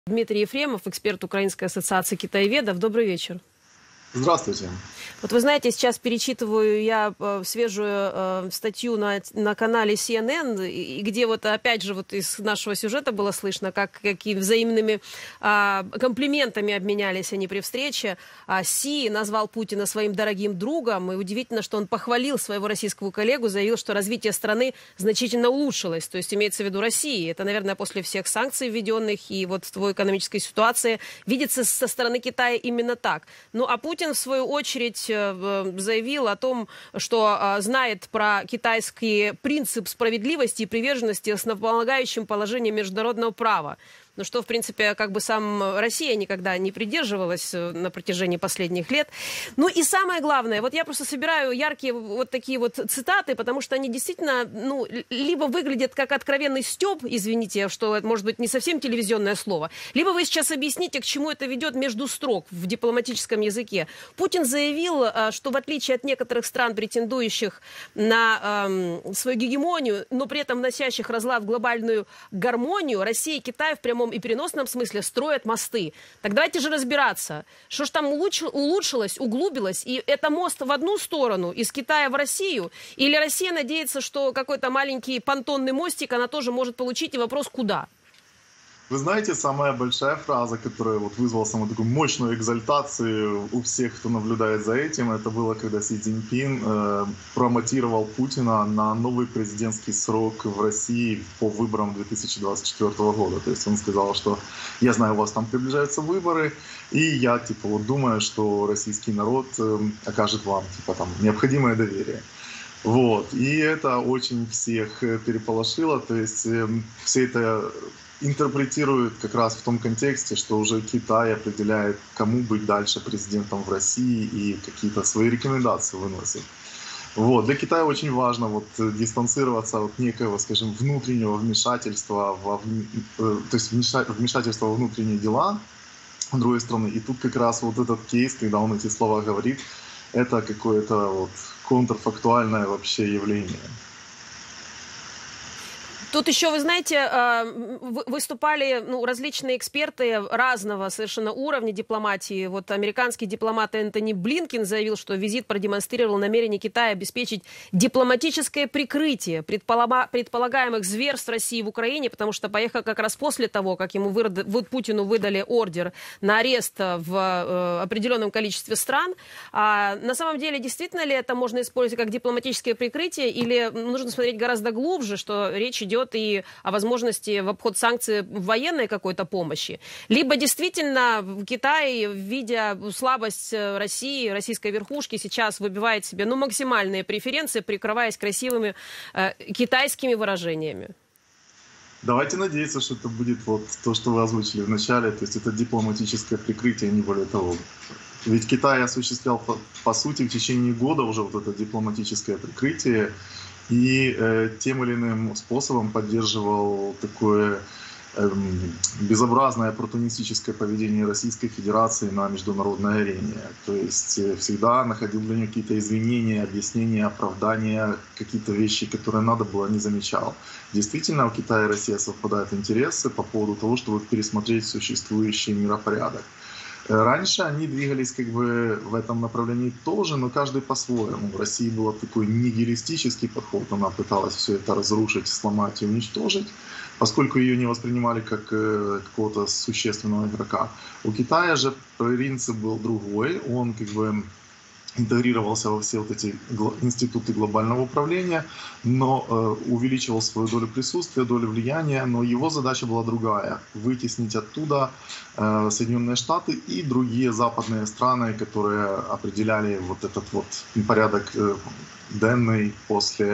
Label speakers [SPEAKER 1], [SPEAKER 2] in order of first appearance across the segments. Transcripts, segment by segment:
[SPEAKER 1] Дмитрий Ефремов, эксперт Украинской ассоциации китаеведов. Добрый вечер.
[SPEAKER 2] Здравствуйте.
[SPEAKER 1] Вот вы знаете, сейчас перечитываю я свежую статью на канале CNN, и где вот опять же вот из нашего сюжета было слышно, какими взаимными комплиментами обменялись они при встрече. Си назвал Путина своим дорогим другом, и удивительно, что он похвалил своего российского коллегу, заявил, что развитие страны значительно улучшилось, то есть имеется в виду России. Это, наверное, после всех санкций введенных и вот в экономической ситуации видится со стороны Китая именно так. Ну а Путин, в свою очередь, заявил о том, что знает про китайский принцип справедливости и приверженности основополагающим положениям международного права. Ну, что, в принципе, как бы сам Россия никогда не придерживалась на протяжении последних лет. Ну и самое главное, вот я просто собираю яркие вот такие вот цитаты, потому что они действительно, ну, либо выглядят как откровенный стёб, извините, что это может быть не совсем телевизионное слово, либо вы сейчас объясните, к чему это ведет между строк в дипломатическом языке. Путин заявил, что в отличие от некоторых стран, претендующих на свою гегемонию, но при этом носящих разлад в глобальную гармонию, Россия и Китай в прямом и переносном смысле строят мосты. Так давайте же разбираться, что ж там улучшилось, углубилось, и это мост в одну сторону, из Китая в Россию, или Россия надеется, что какой-то маленький понтонный мостик она тоже может получить, и вопрос куда?
[SPEAKER 2] Вы знаете, самая большая фраза, которая вот вызвала самую такую мощную экзальтацию у всех, кто наблюдает за этим, это было, когда Си Цзиньпин промотировал Путина на новый президентский срок в России по выборам 2024 года. То есть он сказал, что я знаю, у вас там приближаются выборы, и я типа вот думаю, что российский народ окажет вам типа там необходимое доверие. Вот. И это очень всех переполошило. То есть все это интерпретируют как раз в том контексте, что уже Китай определяет, кому быть дальше президентом в России и какие-то свои рекомендации выносит. Вот. Для Китая очень важно вот дистанцироваться от некого, скажем, внутреннего вмешательства, то есть вмешательства во внутренние дела другой страны. И тут как раз вот этот кейс, когда он эти слова говорит, это какое-то вот контрфактуальное вообще явление.
[SPEAKER 1] Тут еще, вы знаете, выступали различные эксперты разного совершенно уровня дипломатии. Вот американский дипломат Энтони Блинкен заявил, что визит продемонстрировал намерение Китая обеспечить дипломатическое прикрытие предполагаемых зверств России в Украине, потому что поехал как раз после того, как Путину выдали ордер на арест в определенном количестве стран. На самом деле, действительно ли это можно использовать как дипломатическое прикрытие, или нужно смотреть гораздо глубже, что речь идет и о возможности в обход санкций военной какой-то помощи. Либо действительно Китай, видя слабость России, российской верхушки, сейчас выбивает себе максимальные преференции, прикрываясь красивыми китайскими выражениями.
[SPEAKER 2] Давайте надеяться, что это будет вот то, что вы озвучили в начале, то есть это дипломатическое прикрытие, не более того. Ведь Китай осуществлял, по сути, в течение года уже вот это дипломатическое прикрытие, и тем или иным способом поддерживал такое безобразное оппортунистическое поведение Российской Федерации на международной арене. То есть всегда находил для нее какие-то извинения, объяснения, оправдания, какие-то вещи, которые надо было, не замечал. Действительно, у Китая и России совпадают интересы по поводу того, чтобы пересмотреть существующий миропорядок. Раньше они двигались как бы в этом направлении тоже, но каждый по-своему. В России был такой нигилистический подход, она пыталась все это разрушить, сломать и уничтожить, поскольку ее не воспринимали как какого-то существенного игрока. У Китая же принцип был другой, он как бы интегрировался во все вот эти институты глобального управления, но увеличивал свою долю присутствия, долю влияния, но его задача была другая – вытеснить оттуда Соединенные Штаты и другие западные страны, которые определяли вот этот вот порядок денный после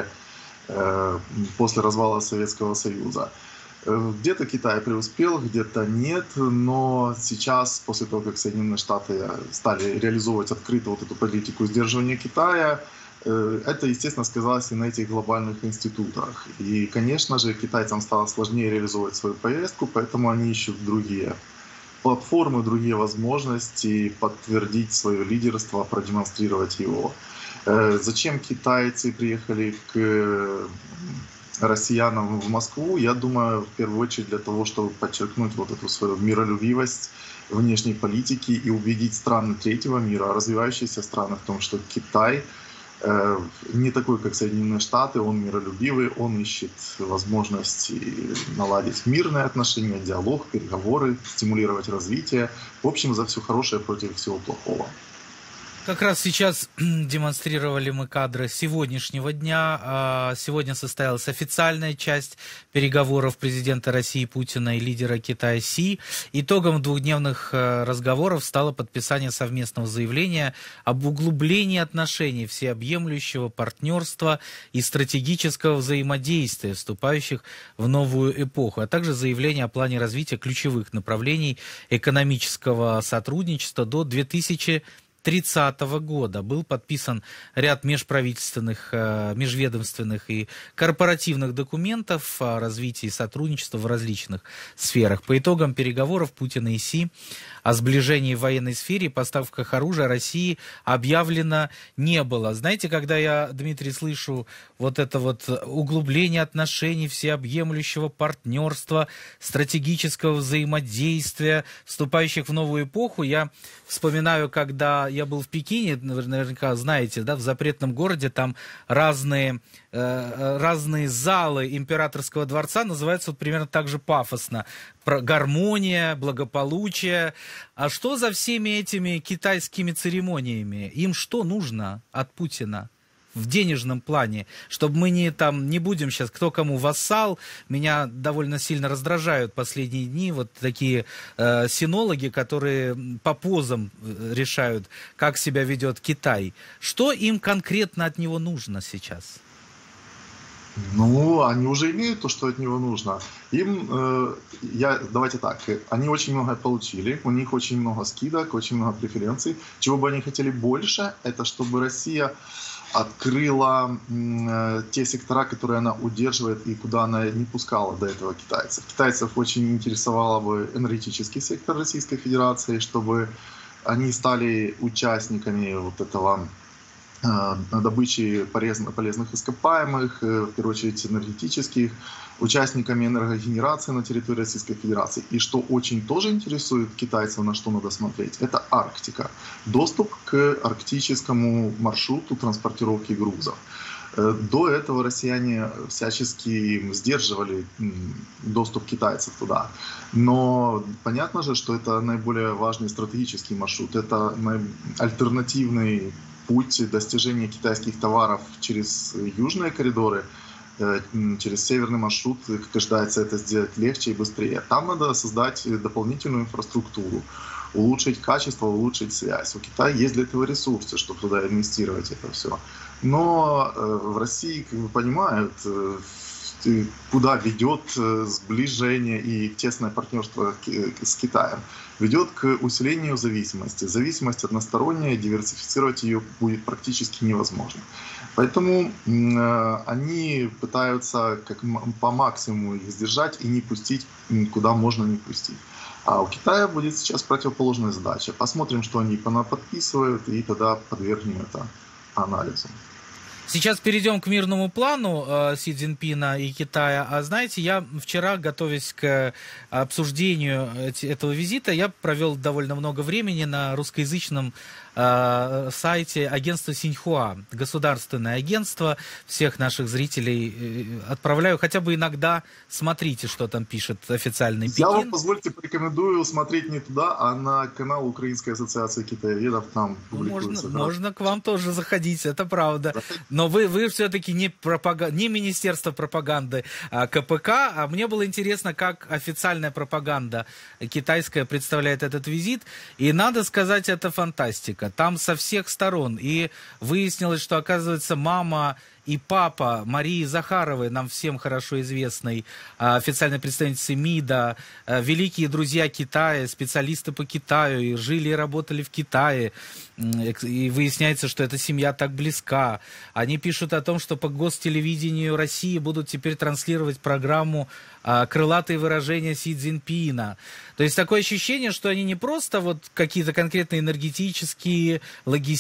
[SPEAKER 2] развала Советского Союза. Где-то Китай преуспел, где-то нет, но сейчас, после того, как Соединенные Штаты стали реализовывать открыто вот эту политику сдерживания Китая, это, естественно, сказалось и на этих глобальных институтах. И, конечно же, китайцам стало сложнее реализовывать свою повестку, поэтому они ищут другие платформы, другие возможности подтвердить свое лидерство, продемонстрировать его. Зачем китайцы приехали к россиянам в Москву, я думаю, в первую очередь для того, чтобы подчеркнуть вот эту свою миролюбивость внешней политики и убедить страны третьего мира, развивающиеся страны в том, что Китай не такой, как Соединенные Штаты, он миролюбивый, он ищет возможности наладить мирные отношения, диалог, переговоры, стимулировать развитие. В общем, за все хорошее против всего плохого.
[SPEAKER 3] Как раз сейчас демонстрировали мы кадры сегодняшнего дня. Сегодня состоялась официальная часть переговоров президента России Путина и лидера Китая Си. Итогом двухдневных разговоров стало подписание совместного заявления об углублении отношений, всеобъемлющего партнерства и стратегического взаимодействия, вступающих в новую эпоху, а также заявление о плане развития ключевых направлений экономического сотрудничества до 2030 года. Был подписан ряд межправительственных, межведомственных и корпоративных документов о развитии сотрудничества в различных сферах. По итогам переговоров Путина и Си о сближении в военной сфере и поставках оружия России объявлено не было. Знаете, когда я, Дмитрий, слышу вот это вот углубление отношений, всеобъемлющего партнерства, стратегического взаимодействия, вступающих в новую эпоху, я вспоминаю, когда я был в Пекине, наверняка знаете, да, в запретном городе, там разные залы императорского дворца называются вот примерно так же пафосно. Гармония, благополучие. А что за всеми этими китайскими церемониями? Им что нужно от Путина в денежном плане? Чтобы мы не будем сейчас кто кому вассал. Меня довольно сильно раздражают последние дни вот такие синологи, которые по позам решают, как себя ведет Китай. Что им конкретно от него нужно сейчас?
[SPEAKER 2] Ну, они уже имеют то, что от него нужно. Давайте так, они очень много получили, у них очень много скидок, очень много преференций. Чего бы они хотели больше, это чтобы Россия открыла те сектора, которые она удерживает и куда она не пускала до этого китайцев. Китайцев очень интересовало бы энергетический сектор Российской Федерации, чтобы они стали участниками вот этого добычи полезных ископаемых, в первую очередь энергетических, участниками энергогенерации на территории Российской Федерации. И что очень тоже интересует китайцев, на что надо смотреть, это Арктика. Доступ к арктическому маршруту транспортировки грузов. До этого россияне всячески сдерживали доступ китайцев туда. Но понятно же, что это наиболее важный стратегический маршрут. Это альтернативный путь достижения китайских товаров через южные коридоры, через северный маршрут, как ожидается, это сделать легче и быстрее. Там надо создать дополнительную инфраструктуру, улучшить качество, улучшить связь. У Китая есть для этого ресурсы, чтобы туда инвестировать это все. Но в России, как бы, понимают, куда ведет сближение и тесное партнерство с Китаем. Ведет к усилению зависимости. Зависимость односторонняя, диверсифицировать ее будет практически невозможно. Поэтому они пытаются по максимуму их сдержать и не пустить, куда можно не пустить. А у Китая будет сейчас противоположная задача. Посмотрим, что они подписывают, и тогда подвергнем это анализу.
[SPEAKER 3] Сейчас перейдем к мирному плану Си Цзиньпина и Китая. А знаете, я вчера, готовясь к обсуждению этого визита, я провел довольно много времени на русскоязычном сайте агентства Синьхуа, государственное агентство. Всех наших зрителей отправляю, хотя бы иногда смотрите, что там пишет официальный Пекин.
[SPEAKER 2] Я вам, позвольте, порекомендую смотреть не туда, а на канал Украинской ассоциации китаеведов, там публикуется.
[SPEAKER 3] Можно к вам тоже заходить, это правда. Но вы все-таки не Министерство пропаганды КПК, а мне было интересно, как официальная пропаганда китайская представляет этот визит. И надо сказать, это фантастика. Там со всех сторон. И выяснилось, что, оказывается, мама и папа Марии Захаровой, нам всем хорошо известной, официальной представительницы МИДа, великие друзья Китая, специалисты по Китаю, и жили и работали в Китае. И выясняется, что эта семья так близка. Они пишут о том, что по гостелевидению России будут теперь транслировать программу «Крылатые выражения Си Цзиньпина». То есть такое ощущение, что они не просто вот какие-то конкретные энергетические,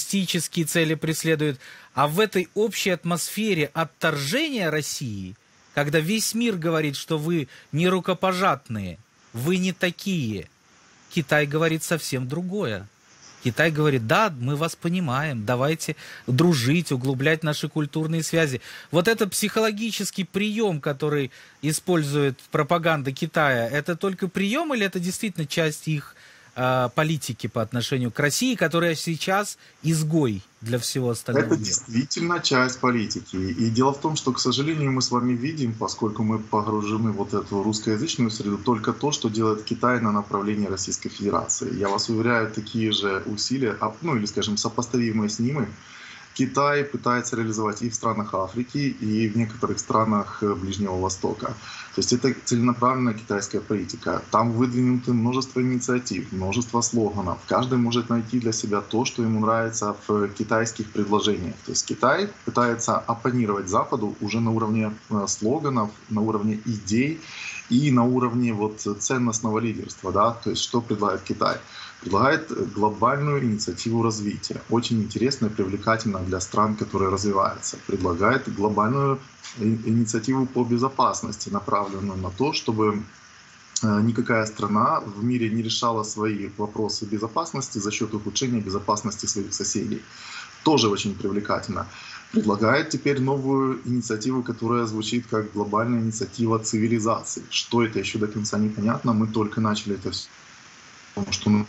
[SPEAKER 3] логистические цели преследуют, а в этой общей атмосфере отторжения России, когда весь мир говорит, что вы не рукопожатные, вы не такие, Китай говорит совсем другое. Китай говорит: да, мы вас понимаем, давайте дружить, углублять наши культурные связи. Вот этот психологический прием, который использует пропаганда Китая, это только прием или это действительно часть их политики по отношению к России, которая сейчас изгой для всего остального
[SPEAKER 2] Это
[SPEAKER 3] мира?
[SPEAKER 2] действительно часть политики. И дело в том, что, к сожалению, мы с вами видим, поскольку мы погружены в вот эту русскоязычную среду, только то, что делает Китай на направлении Российской Федерации. Я вас уверяю, такие же усилия, ну или, скажем, сопоставимые с ними, Китай пытается реализовать и в странах Африки, и в некоторых странах Ближнего Востока. То есть это целенаправленная китайская политика. Там выдвинуты множество инициатив, множество слоганов. Каждый может найти для себя то, что ему нравится в китайских предложениях. То есть Китай пытается оппонировать Западу уже на уровне слоганов, на уровне идей и на уровне вот ценностного лидерства. Да? То есть что предлагает Китай? Предлагает глобальную инициативу развития, очень интересная и привлекательная для стран, которые развиваются. Предлагает глобальную инициативу по безопасности, направленную на то, чтобы никакая страна в мире не решала свои вопросы безопасности за счет ухудшения безопасности своих соседей. Тоже очень привлекательно. Предлагает теперь новую инициативу, которая звучит как глобальная инициатива цивилизации. Что это, еще до конца непонятно. Мы только начали это все, потому что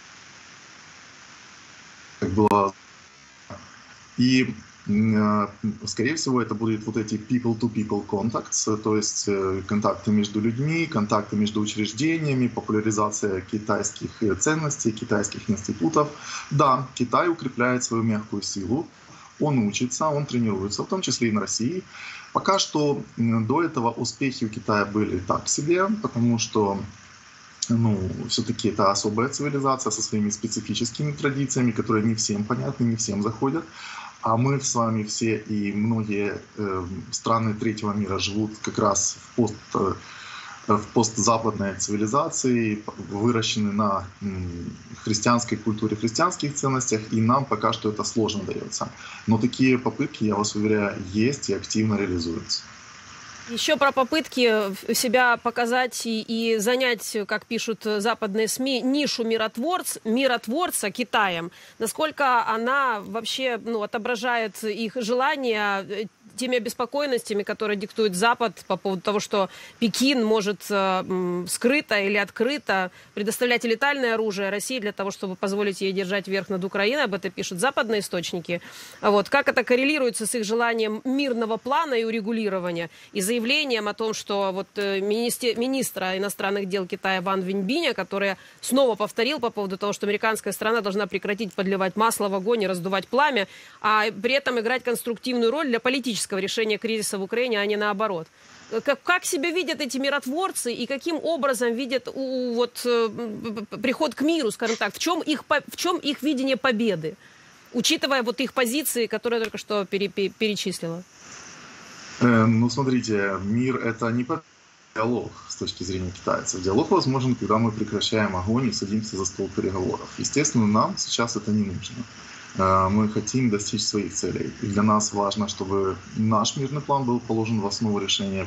[SPEAKER 2] было. И, скорее всего, это будут вот эти people-to-people contacts, то есть контакты между людьми, контакты между учреждениями, популяризация китайских ценностей, китайских институтов. Да, Китай укрепляет свою мягкую силу, он учится, он тренируется, в том числе и на России. Пока что до этого успехи у Китая были так себе, потому что все-таки это особая цивилизация со своими специфическими традициями, которые не всем понятны, не всем заходят. А мы с вами все и многие страны третьего мира живут как раз в постзападной цивилизации, выращены на христианской культуре, христианских ценностях, и нам пока что это сложно дается. Но такие попытки, я вас уверяю, есть и активно реализуются.
[SPEAKER 1] Еще про попытки себя показать и занять, как пишут западные СМИ, нишу миротворца Китаем. Насколько она вообще отображает их желания, теми обеспокоенностями, которые диктует Запад по поводу того, что Пекин может скрыто или открыто предоставлять летальное оружие России для того, чтобы позволить ей держать верх над Украиной. Об этом пишут западные источники. Вот. Как это коррелируется с их желанием мирного плана и урегулирования, и заявлением о том, что вот министра иностранных дел Китая Ван Виньбиня, который снова повторил по поводу того, что американская страна должна прекратить подливать масло в огонь и раздувать пламя, а при этом играть конструктивную роль для политического решения кризиса в Украине, а не наоборот. Как себя видят эти миротворцы и каким образом видят приход к миру, скажем так, в чем их видение победы, учитывая вот их позиции, которые я только что перечислила?
[SPEAKER 2] Смотрите, мир — это не диалог с точки зрения китайцев. Диалог возможен, когда мы прекращаем огонь и садимся за стол переговоров. Естественно, нам сейчас это не нужно. Мы хотим достичь своих целей. И для нас важно, чтобы наш мирный план был положен в основу решения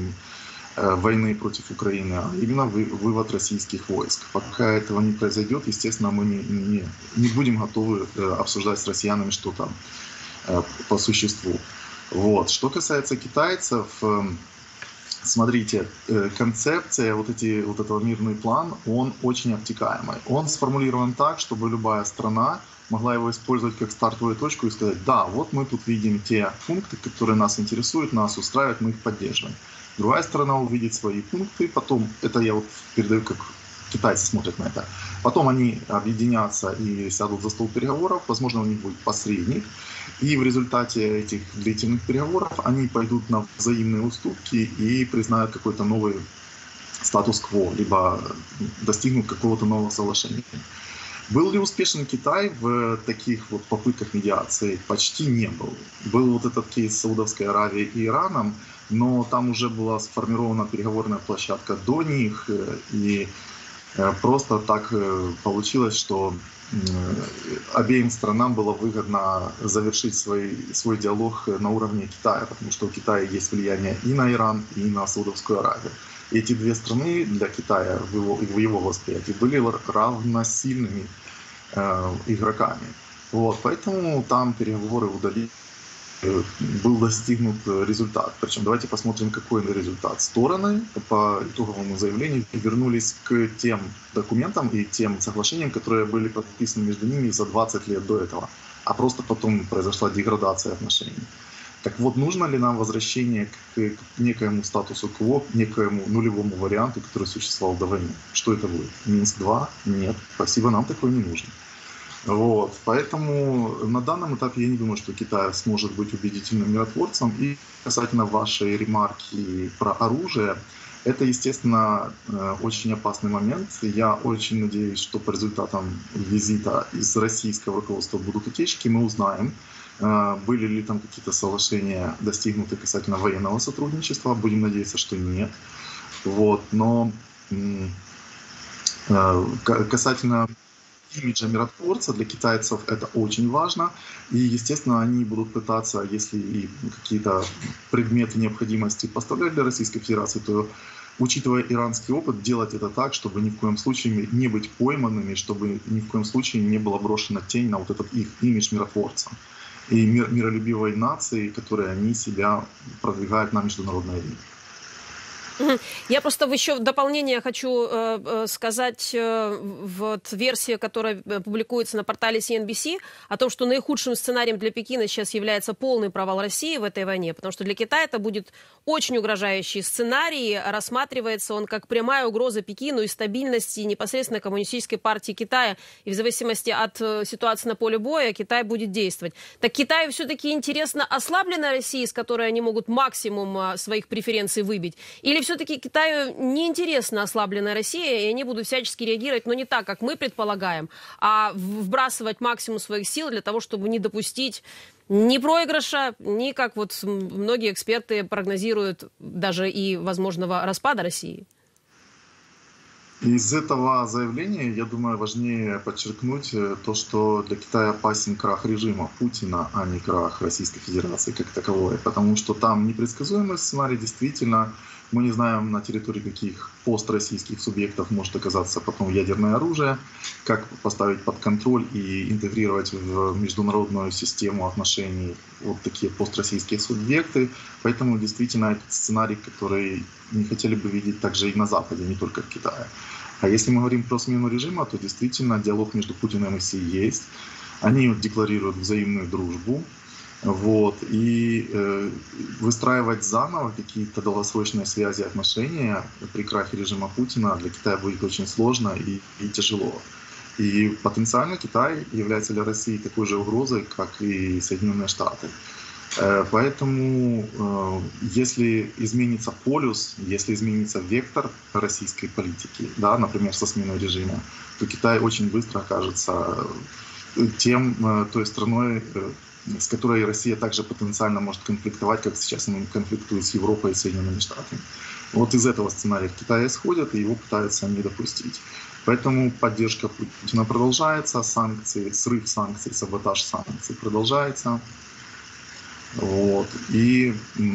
[SPEAKER 2] войны против Украины, а именно вывод российских войск. Пока этого не произойдет, естественно, мы не будем готовы обсуждать с россиянами что-то по существу. Вот. Что касается китайцев, смотрите, концепция, вот этого мирный план, он очень обтекаемый. Он сформулирован так, чтобы любая страна могла его использовать как стартовую точку и сказать: да, вот мы тут видим те пункты, которые нас интересуют, нас устраивают, мы их поддерживаем. Другая сторона увидит свои пункты, потом, это я вот передаю, как китайцы смотрят на это, потом они объединятся и сядут за стол переговоров, возможно, у них будет посредник, и в результате этих длительных переговоров они пойдут на взаимные уступки и признают какой-то новый статус-кво, либо достигнут какого-то нового соглашения. Был ли успешен Китай в таких вот попытках медиации? Почти не был. Был вот этот кейс с Саудовской Аравией и Ираном, но там уже была сформирована переговорная площадка до них, и Просто так получилось, что обеим странам было выгодно завершить свой диалог на уровне Китая, потому что у Китая есть влияние и на Иран, и на Саудовскую Аравию. И эти две страны для Китая в его восприятии были равносильными игроками. Вот, поэтому там переговоры удались, был достигнут результат. Причем давайте посмотрим, какой результат. Стороны по итоговому заявлению вернулись к тем документам и тем соглашениям, которые были подписаны между ними за 20 лет до этого. А просто потом произошла деградация отношений. Так вот, нужно ли нам возвращение к некоему статусу кво, к некоему нулевому варианту, который существовал до войны? Что это будет? Минск-2? Нет. Спасибо, нам такой не нужен. Вот. Поэтому на данном этапе я не думаю, что Китай сможет быть убедительным миротворцем. И касательно вашей ремарки про оружие, это, естественно, очень опасный момент. Я очень надеюсь, что по результатам визита из российского руководства будут утечки, мы узнаем, были ли там какие-то соглашения достигнуты касательно военного сотрудничества. Будем надеяться, что нет. Вот. Но касательно имиджа миротворца для китайцев это очень важно. И, естественно, они будут пытаться, если и какие-то предметы необходимости поставлять для Российской Федерации, то, учитывая иранский опыт, делать это так, чтобы ни в коем случае не быть пойманными, чтобы ни в коем случае не была брошена тень на вот этот их имидж миротворца и миролюбивой нации, которые они себя продвигают на международной арене.
[SPEAKER 1] Я просто еще в дополнение хочу сказать вот версию, которая публикуется на портале CNBC, о том, что наихудшим сценарием для Пекина сейчас является полный провал России в этой войне, потому что для Китая это будет очень угрожающий сценарий. Рассматривается он как прямая угроза Пекину и стабильности непосредственно Коммунистической партии Китая. И в зависимости от ситуации на поле боя Китай будет действовать. Так Китаю все-таки интересно ослабленная Россия, с которой они могут максимум своих преференций выбить? Или все-таки Китаю неинтересна ослабленная Россия, и они будут всячески реагировать, но не так, как мы предполагаем, а вбрасывать максимум своих сил для того, чтобы не допустить ни проигрыша, ни, как вот многие эксперты прогнозируют, даже и возможного распада России?
[SPEAKER 2] Из этого заявления, я думаю, важнее подчеркнуть то, что для Китая опасен крах режима Путина, а не крах Российской Федерации как таковой. Потому что там непредсказуемый сценарий, действительно, мы не знаем, на территории каких построссийских субъектов может оказаться потом ядерное оружие, как поставить под контроль и интегрировать в международную систему отношений вот такие построссийские субъекты. Поэтому действительно этот сценарий, который не хотели бы видеть также и на Западе, не только в Китае. А если мы говорим про смену режима, то действительно диалог между Путиным и Си есть. Они декларируют взаимную дружбу. Вот, и выстраивать заново какие-то долгосрочные связи, отношения при крахе режима Путина для Китая будет очень сложно и тяжело. И потенциально Китай является для России такой же угрозой, как и Соединенные Штаты. Поэтому, если изменится полюс, если изменится вектор российской политики, да, например, со сменой режима, то Китай очень быстро окажется той страной, с которой Россия также потенциально может конфликтовать, как сейчас он конфликтует с Европой и Соединенными Штатами. Вот из этого сценария Китай исходит, и его пытаются не допустить. Поэтому поддержка Путина продолжается, санкции, срыв санкций, саботаж санкций продолжается. Вот. И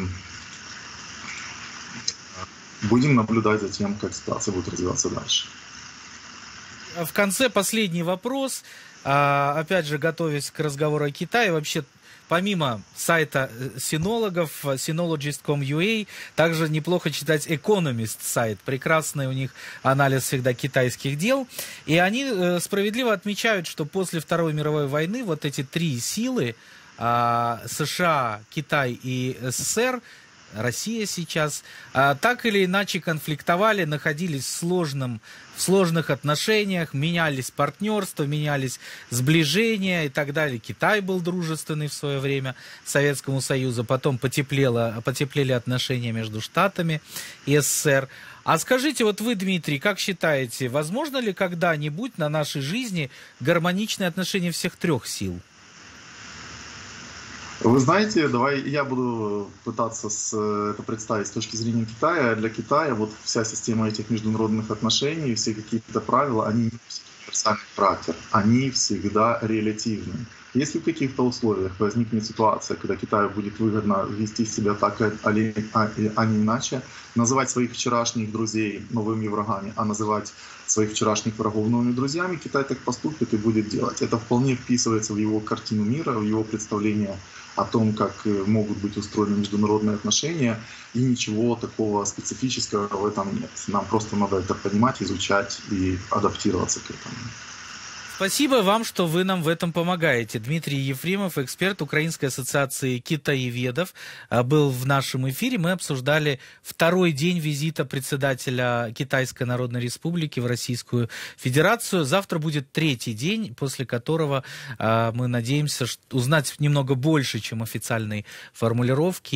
[SPEAKER 2] будем наблюдать за тем, как ситуация будет развиваться дальше.
[SPEAKER 3] В конце последний вопрос. Опять же, готовясь к разговору о Китае, вообще, помимо сайта синологов, synologist.com.ua, также неплохо читать Economist сайт. Прекрасный у них анализ всегда китайских дел. И они справедливо отмечают, что после Второй мировой войны вот эти три силы, США, Китай и СССР, Россия сейчас, так или иначе конфликтовали, находились в сложных отношениях, менялись партнерства, менялись сближения и так далее. Китай был дружественный в свое время Советскому Союзу, потом потеплели отношения между Штатами и СССР. А скажите, вот вы, Дмитрий, как считаете, возможно ли когда-нибудь на нашей жизни гармоничные отношения всех трех сил?
[SPEAKER 2] Вы знаете, давай я буду пытаться это представить с точки зрения Китая. Для Китая вот вся система этих международных отношений, все какие-то правила, они не носят универсальный характер, они всегда релятивны. Если в каких-то условиях возникнет ситуация, когда Китаю будет выгодно вести себя так, а не иначе, называть своих вчерашних друзей новыми врагами, а называть своих вчерашних врагов новыми друзьями, Китай так поступит и будет делать. Это вполне вписывается в его картину мира, в его представление о том, как могут быть устроены международные отношения, и ничего такого специфического в этом нет. Нам просто надо это понимать, изучать и адаптироваться к этому.
[SPEAKER 3] Спасибо вам, что вы нам в этом помогаете. Дмитрий Ефремов, эксперт Украинской ассоциации китаеведов, был в нашем эфире. Мы обсуждали второй день визита председателя Китайской Народной Республики в Российскую Федерацию. Завтра будет третий день, после которого мы надеемся узнать немного больше, чем официальные формулировки.